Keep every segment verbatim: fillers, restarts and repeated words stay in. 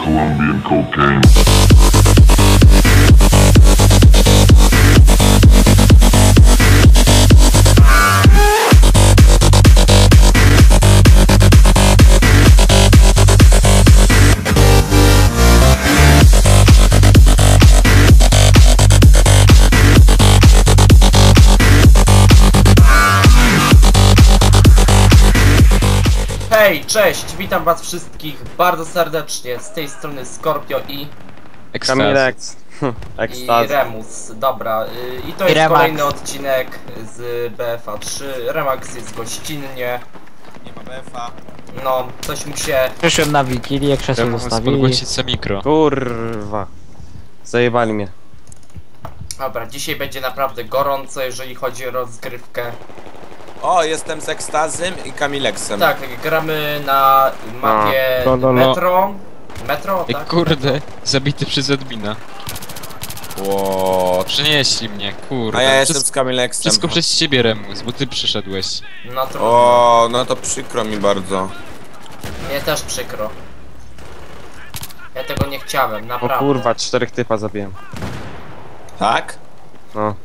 Colombian cocaine. Hej, cześć, witam was wszystkich bardzo serdecznie, z tej strony Scorpio i... Kamilex. i Remus, dobra, y, i to I jest Remax. kolejny odcinek z B F A trzy, Remax jest gościnnie, Nie ma B F A. no, coś mu się... Przyszłem na Wigilię, krzesło zostawili. podgłosić za mikro. Kurwa. Zajebali mnie. Dobra, dzisiaj będzie naprawdę gorąco, jeżeli chodzi o rozgrywkę. O, jestem z Ekstazym i Kamilexem. Tak, gramy na mapie No, no, no. Metro, Metro, Ej, tak? kurde, zabity przez admina. Ło. Przenieśli mnie, kurde. A ja jestem Wszystko, z Kamilexem. wszystko przez ciebie, Remus, bo ty przyszedłeś. No trudno, O, no to przykro mi bardzo. mnie też przykro. Ja tego nie chciałem, O naprawdę. kurwa, czterech typa zabiłem. Tak? No,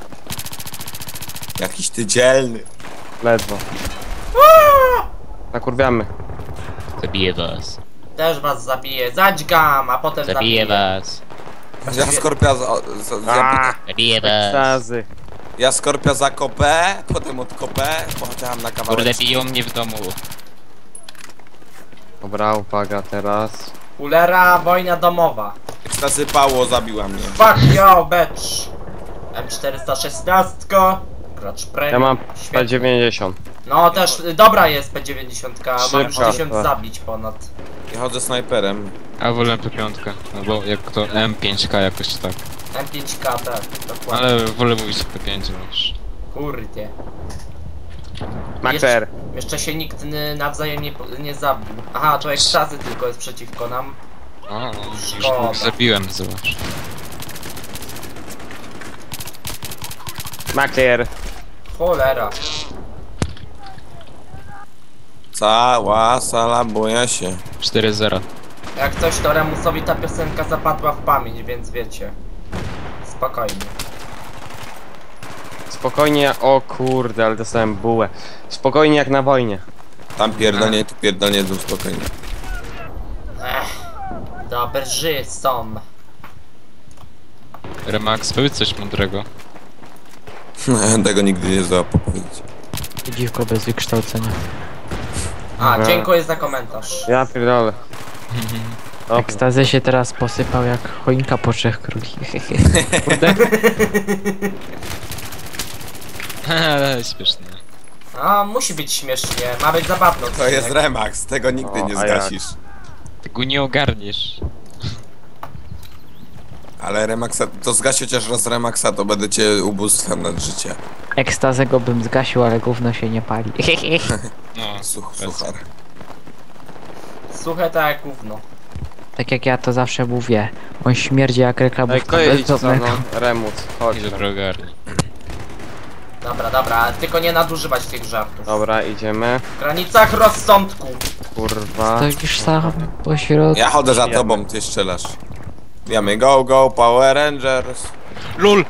Jakiś ty dzielny. ledwo. Nakurwiamy. Zabiję was. Też was zabiję, zadźgam, a potem zabiję. was. Ja Skorpia za, za, za, Zabiję Ekstazy. Ja Skorpia zakopę, potem odkopę, potem na kawałek. Kurde, biją mnie w domu. Dobra, uwaga teraz. Ulera, wojna domowa. Ekstazy Pało zabiła mnie. Fuck yo, bitch. M czterysta szesnaście, gracz premium. Ja mam Świetnie. P dziewięćdziesiąt. No też, dobra jest P dziewięćdziesiąt, mam już Szybka, tysiąc tak. zabić ponad. Ja chodzę snajperem. A wolę P pięć, no bo jak to M pięć K jakoś tak. M pięć K, tak, dokładnie. Ale wolę mówić P pięć już. Kurde. Makler. Jeszcze się nikt y, nawzajem nie, nie zabił. Aha, to ekstazy tylko jest przeciwko nam. O, już Szkoda. dwóch zabiłem, zobacz. Makler. Cholera. Cała sala boja się. cztery zero. Jak coś, to Remusowi ta piosenka zapadła w pamięć, więc wiecie. Spokojnie. Spokojnie, o kurde, ale dostałem bułę. Spokojnie jak na wojnie. Tam pierdolnie, tu pierdolnie, tu spokojnie. Ech. Dobrzy są. Remax, powiedz coś mądrego. Tego nigdy nie załapał powiedzieć. Dziwko bez wykształcenia. A, Dobra. dziękuję za komentarz. Ja pierdolę. Dobra. Ekstazy się teraz posypał jak choinka po trzech króli. Kurde. Ale śmieszne. A, musi być śmiesznie, ma być zabawno. To jest Remax, tego nigdy O, nie a jak? zgasisz. Ty go nie ogarniesz. Ale Remaxa, to zgaś chociaż raz Remaxa, to będę cię ubóstwiał nad życie. Ekstazego bym zgasił, ale gówno się nie pali. No, Such, bez- suchar. Słuchaj, tak jak gówno. Tak jak ja to zawsze mówię. On śmierdzi jak Ej, reklamówka kto jedzie za mną? bezdomnego. Remus, chodź. Nie dobrze ogarni. Dobra, dobra, tylko nie nadużywać tych żartów. Dobra, idziemy. W granicach rozsądku. Kurwa. Stoisz sam pośrodku. Ja chodzę za tobą, ty strzelasz. Wiemy, go, go, Power Rangers. LOL!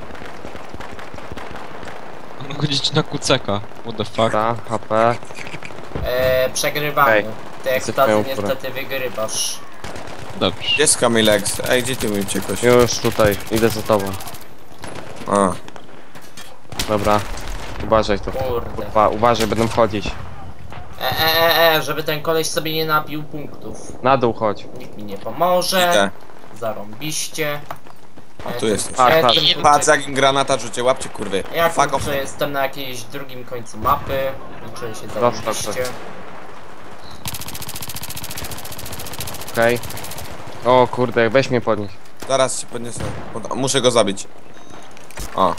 On chodzić na kucaka. What the fuck? Ta, H P. Eee, przegrywamy. Ej, Ty ekstazy sypię niestety wygrywasz. Dobrze. Gdzie jest Kamilex? Ej, gdzie ty mi uciekłeś? Już tutaj, idę za tobą. A, Dobra. Uważaj tu. Kurde. Uwa uważaj, będą wchodzić. E, e, e, e, żeby ten koleś sobie nie nabił punktów. Na dół chodź. Nikt mi nie pomoże. idę. Zarąbiście. A tu jesteś. A, Ja patrz. jestem, Patrz kurczę, jak granata rzucie, łapcie kurwy. ja Fuck off. kurczę jestem na jakimś drugim końcu mapy. I czuję się Zostaw zarąbiście. coś. Okej. O kurde, weź mnie podnieść. Zaraz ci podniosę. Pod- Muszę go zabić. O.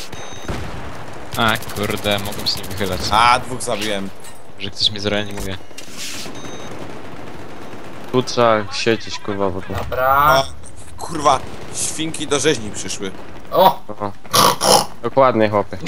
A kurde, mogłem się nie wychylać. A, dwóch zabiłem. Że ktoś mnie zreanimuje. Tu trzeba siedzieć, kurwa, bo tu. Dobra. O, kurwa, świnki do rzeźni przyszły. O! Aha. Dokładnie, chłopie.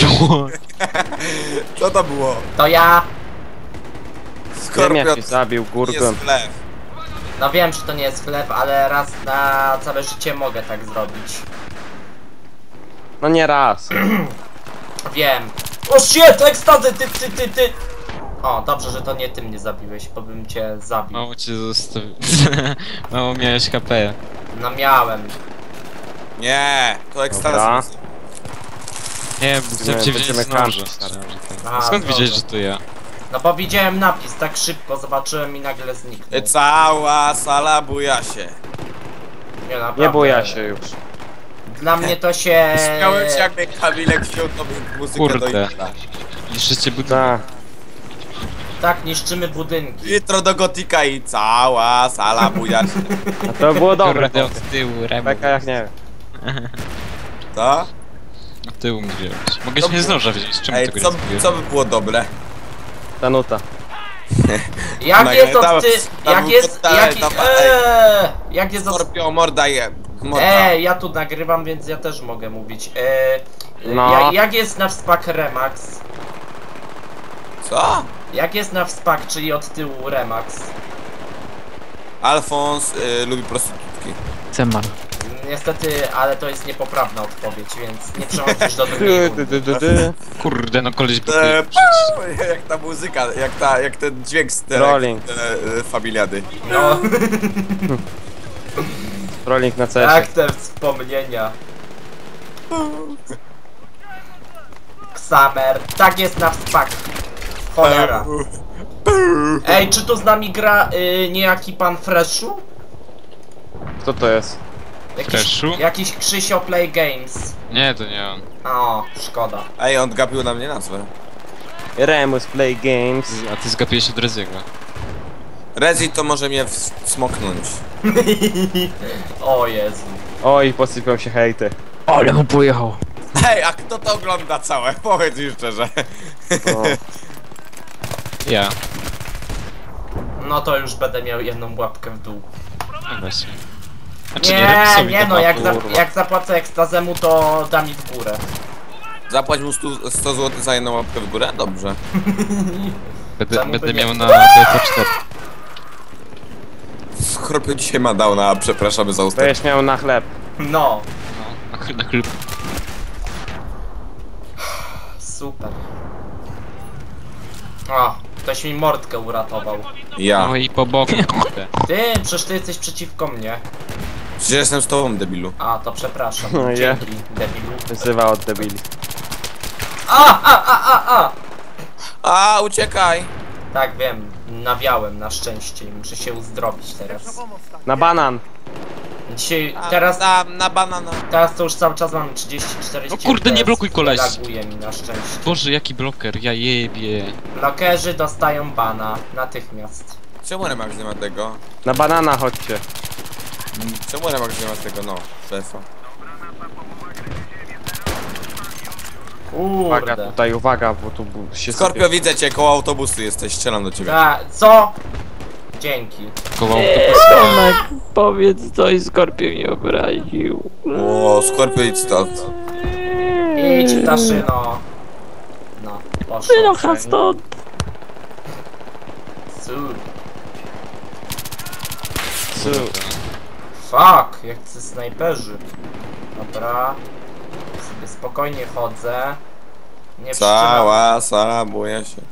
Co to było? To ja! Wiem Skorpion jak cię zabił, jest górką. wlew. No wiem, że to nie jest chleb, ale raz na całe życie mogę tak zrobić. No nie raz. Wiem. O shit, ekstazy, ty, ty, ty, ty. O, dobrze, że to nie ty mnie zabiłeś, bo bym cię zabił. Mało cię zostawił. Mało miałeś H P. No miałem. Nie, to Dobra. ekstazy. Nie, bo chcę cię wziąć będziemy z noża. kampić. A, Skąd dobra. wiedziałeś, że to ja? No bo widziałem napis, tak szybko zobaczyłem i nagle zniknął. Cała sala buja się. Nie, naprawdę. Nie buja się już. Dla mnie to się... Śmiałem się jakby Kamilek wziął tobie muzykę do Kurde. Intra. Niszczycie budynek. Tak. Tak, niszczymy budynki. Jutro do Gotika i cała sala buja się. A to było dobre. Kurde, od tyłu, remu. Beka jak nie wiem. Co? Od tyłu mi wziąłeś. Mogłeś mnie z noża wziąć, czemu Ej, tego co, nie zrobiłem? co by było dobre? Danuta. Jak Nagle jest tam- od ty... tam Jak był jest... podstawę, Jak, tam- eee, jak jest od... Skorpio, morda je. Morda. Eee, ja tu nagrywam, więc ja też mogę mówić. Eee, No. jak, jak jest na wspak Remax? Co? Jak jest na wspak, czyli od tyłu Remax? Alfons y, lubi prostytutki. Ceman. Niestety, ale to jest niepoprawna odpowiedź, więc nie przechodzisz do Dy, drugiej dy, rundy. dy, dy, dy. Kurde, no koleś E, blokuje. jak ta muzyka, jak, ta, jak ten dźwięk z tele, Rolling. tele, e, familiady. No, Rolling na C jak S. te wspomnienia. Xamer, tak jest na wspak. Cholera. Ej, czy tu z nami gra y, niejaki pan Freshu? Kto to jest? Jakiś, Freshu? jakiś Krzysio Play Games. Nie, to nie on. O, szkoda. Ej, on gapił na mnie nazwę. Remus Play Games. A ty zgapiłeś od Reziego. Rezi to może mnie w- smoknąć. O Jezu. Oj, posypią się hejty. Ale mu pojechał. Ej, a kto to ogląda całe? Powiedz mi szczerze. O. Ja. No to już będę miał jedną łapkę w dół. No właśnie. Znaczy Nie, Remusowi nie tam no, ma jak, za, kurwa. jak zapłacę ekstazemu, to da mi w górę. Zapłać mu sto, sto złotych za jedną łapkę w górę? Dobrze. Będę, Czemu będę by nie? miał na B P cztery. Skorpio dzisiaj ma downa, przepraszamy za ustęp. Będziesz miał na chleb. No, No, na, na klub. super. O, ktoś mi mordkę uratował. Ja. No i po boku. kurde. Ty, przecież ty jesteś przeciwko mnie. Przecież jestem z tobą, debilu. A, to przepraszam. No, ja. Dzięki, debilu. Wyzywa od debili. A, a, a, a, a! A, uciekaj! Tak, wiem. Nawiałem na szczęście i muszę się uzdrowić teraz. Na banan! Dzisiaj, A, teraz, Na, na banana. teraz to już cały czas mam trzydzieści czterdzieści. No kurde, nie blokuj, koleś. Laguje mi na szczęście. Boże, jaki bloker, ja jebie. Blokerzy dostają bana natychmiast. Czemu Remax nie ma tego? Na banana chodźcie. Czemu Remax nie ma tego, no, szefa? Uwaga, Kurde. tutaj uwaga, bo tu bu- się Skorpio, sypie. widzę cię, koło autobusu jesteś, strzelam do ciebie. Ta, co? Dzięki. Koło autobusu. Tomek, powiedz coś, Skorpion mnie obraził. O, Skorpio, idź stąd. Idź, ptaszyno. No, poszło. Wynocha stąd. Super. Su- Fuck, jak ci snajperzy. Dobra. Sobie spokojnie chodzę. Nie wstrzymam. Cała sala buja się.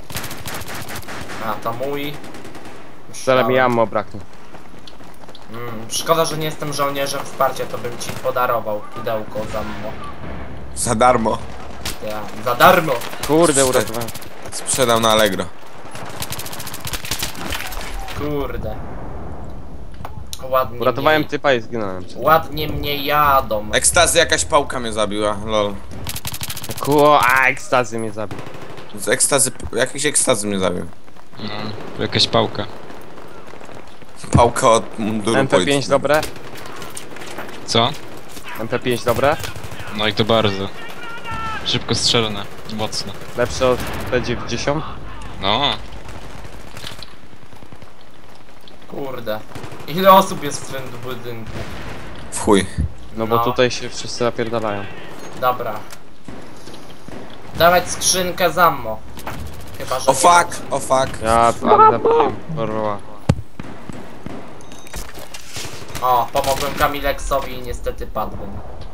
A, to mój. Zaraz mi ammo braknie. Mm, szkoda, że nie jestem żołnierzem wsparcia, to bym ci podarował pudełko za mną. Za darmo. Ja, za darmo. Kurde, uratowałem. Sprzedam na Allegro. Kurde. Ładnie Uratowałem mnie, typa i zginąłem. ładnie mnie jadą. Ekstazy, jakaś pałka mnie zabiła, lol. Kuo, a ekstazy mnie zabił. Z ekstazy, jakiś ekstazy mnie zabił. No, tu jakaś pałka. Pałka od munduru M P pięć policji. dobre? Co? M P pięć dobre? No i to bardzo. Szybko strzelone. Mocno. Lepsze od P dziewięćdziesiąt? No. Kurde. Ile osób jest w tym budynku? W chuj. No bo No. tutaj się wszyscy napierdalają. Dobra. Dawać skrzynkę za ammo. Chyba, że O fuck, o fuck. Ja ale zabiłem orła. O, pomogłem Kamileksowi i niestety padłem.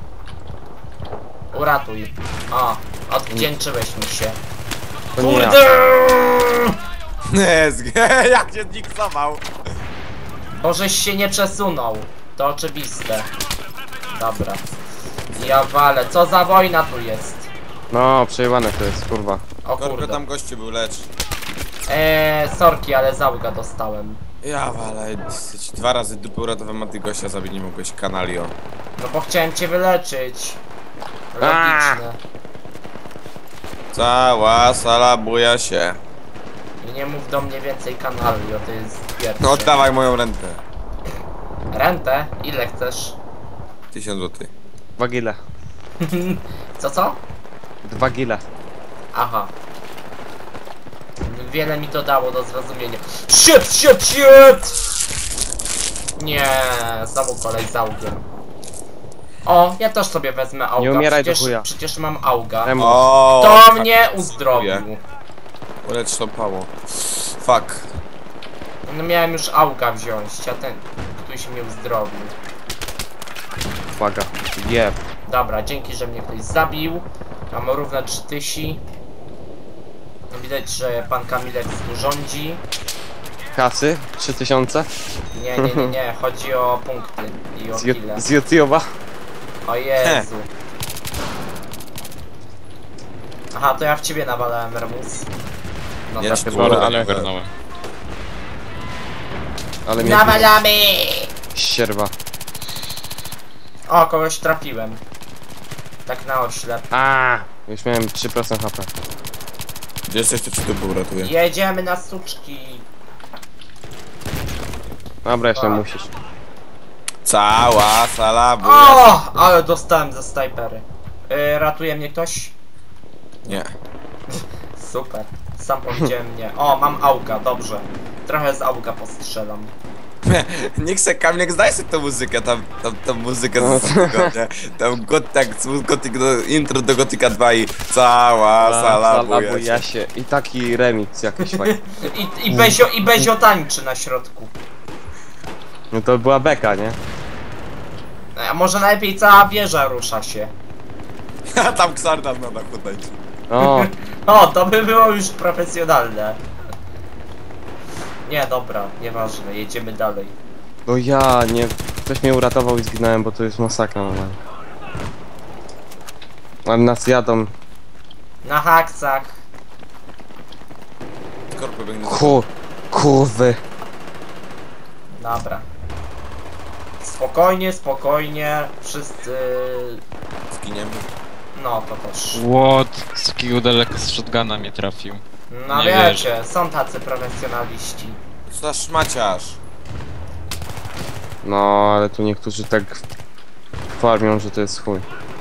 Uratuj. O, odwdzięczyłeś mi się. To nie ja. Kurde! Nie, jak się niksował. Bo żeś się nie przesunął. To oczywiste. Dobra. Ja walę. Co za wojna tu jest? No, przejebane to jest, kurwa. O Korko kurde. tam gościu był, lecz. Eee, sorki, ale załga dostałem. Ja wale, dwa razy dupy uratowałem, a ty gościa zabić nie mogłeś, kanalio. No bo chciałem cię wyleczyć. Logiczne. Cała sala buja się. I nie mów do mnie więcej kanalio, to jest pierwsze. No oddawaj moją rentę. Rentę? Ile chcesz? Tysiąc złotych. Dwa gile. Co, co? Dwa gile. Aha. Wiele mi to dało do zrozumienia. Shit, shit, shit! Nie, znowu kolej z augiem. O, ja też sobie wezmę auga. Nie umieraj do przecież, chuja. przecież mam auga. Em, O, To tak, mnie uzdrowił. Ulecz to pało. Fuck. No miałem już auga wziąć, a ten ktoś mnie uzdrowił. Uwaga. Jeb. Dobra, dzięki, że mnie ktoś zabił. Mam równe trzy tysiące. Widać, że pan Kamilek tu rządzi. Kasy? Trzy tysiące? Nie, nie, nie, nie, chodzi o punkty i o Z, kile. Ju- z YouTube'a? O Jezu. Aha, to ja w ciebie nawalałem, Remus. No Nie, tak. ci Wolę, ale ale- ogarnąłem. Ale mnie Nawalamy! ścierwa. O, kogoś trafiłem. Tak na oślep. A, już miałem trzy procent H P. Gdzie jesteś, to ci dupy uratuje. Jedziemy na suczki. Dobra, jeszcze A. musisz. Cała sala buja O, ale dostałem ze snajpery. Yy, ratuje mnie ktoś? Nie. Super. Sam powiedziałem nie. O, mam auga, dobrze. Trochę z auga postrzelam. Niech se Kamilek zdaj sobie tą muzykę, tam, tam, tą muzykę No. z tego, nie? Tam got, tak, z gotik do, intro do Gotika dwa i cała sala buja się. buja się. I taki remix jakiś fajny. I, i, Bezio, I Bezio tańczy na środku. No to była beka, nie? A może najlepiej cała wieża rusza się. A tam Xardan na dachu tańczy. O, O, to by było już profesjonalne. Nie, dobra, nieważne, jedziemy dalej. no ja nie... Ktoś mnie uratował i zginąłem, bo to jest masakra normalnie. Ale nas jadą. Na haksach. Korpo biegnie za... Kur... Kurwy. Dobra. Spokojnie, spokojnie, wszyscy... Zginiemy. No, to też. What? Z takiego daleko z shotguna mnie trafił. No Nie wiecie, są tacy profesjonaliści. Co za szmaciarz. No, ale tu niektórzy tak... farmią, że to jest chuj.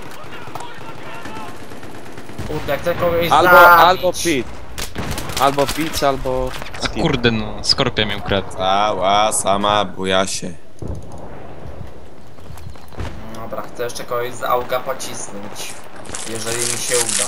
Kurde, chcę kogoś Albo, zabić. albo pit. Albo pit, albo... A skip. kurde no, skorpia mnie ukradł. Cała sama buja się. Dobra, chcę jeszcze kogoś z auga pocisnąć. Jeżeli mi się uda.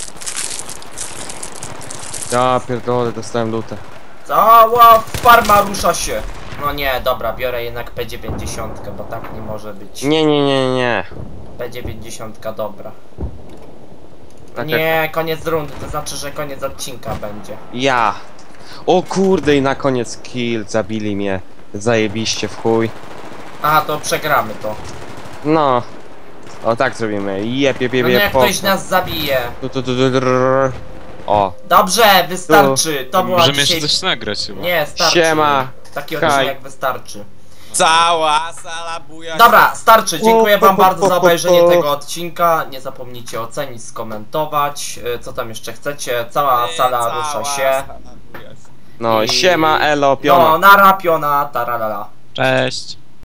Ja pierdolę, dostałem lutę. Cała farma rusza się. No nie, dobra, biorę jednak P dziewięćdziesiąt, bo tak nie może być. Nie, nie, nie, nie. P dziewięćdziesiąt, dobra. No Tak nie, koniec rundy, to znaczy, że koniec odcinka będzie. Ja. O kurde, i na koniec kill, zabili mnie. Zajebiście w chuj. Aha, to przegramy to. No. O tak zrobimy. Jep, jep, jep, No jep. niech ktoś nas zabije. Tu, tu, tu, tu, drrr. O. Dobrze, wystarczy. To była Możemy dzisiaj... jeszcze coś nagrać chyba. Nie, starczy. Siema. Taki Hej. odcinek wystarczy. Cała sala buja się. Dobra, starczy. Dziękuję wam po, po, bardzo za po, obejrzenie po. tego odcinka. Nie zapomnijcie ocenić, skomentować. y, Co tam jeszcze chcecie. Cała sala Cała rusza się. sala buja się. No, I- siema, elo, piona. No, nara, piona, taralala. Cześć.